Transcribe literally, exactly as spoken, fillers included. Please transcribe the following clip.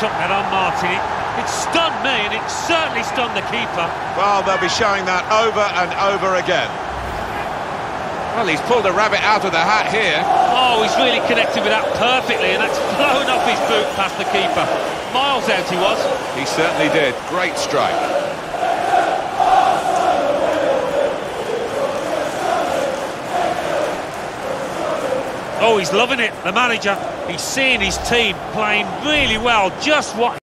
took that on, Martin. It, it stunned me, and it certainly stunned the keeper. Well, they'll be showing that over and over again. Well, he's pulled a rabbit out of the hat here. Oh, he's really connected with that perfectly, and that's flown off his boot past the keeper. Miles out he was. He certainly did. Great strike. Oh, he's loving it, the manager. He's seeing his team playing really well, just what